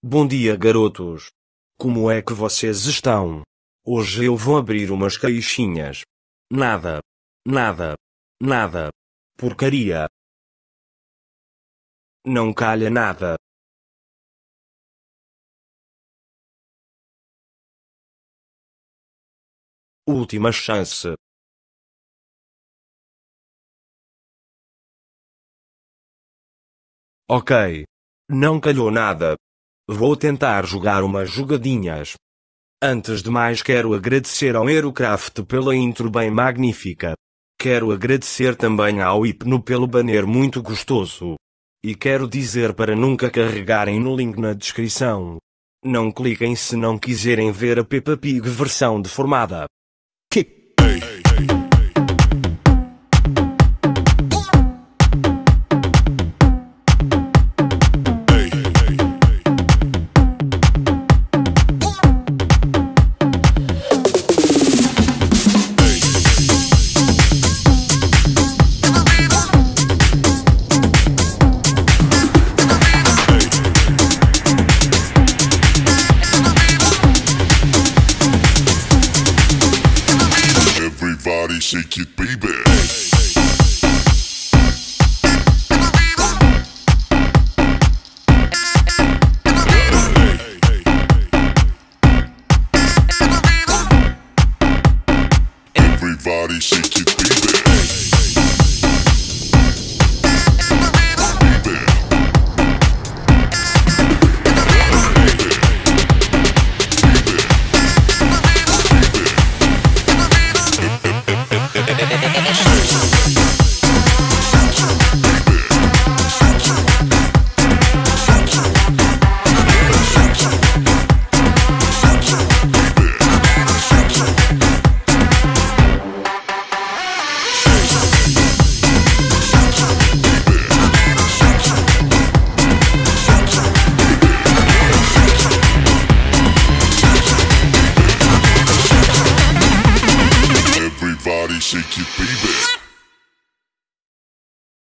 Bom dia, garotos. Como é que vocês estão? Hoje eu vou abrir umas caixinhas. Nada. Porcaria. Não calha nada. Última chance. Ok. Não calhou nada. Vou tentar jogar umas jogadinhas. Antes de mais, quero agradecer ao Aerocraft pela intro bem magnífica. Quero agradecer também ao Hipno pelo banner muito gostoso. E quero dizer para nunca carregarem no link na descrição. Não cliquem se não quiserem ver a Peppa Pig versão deformada. Everybody shake it, baby. Everybody shake it, baby. Everybody shake it, baby.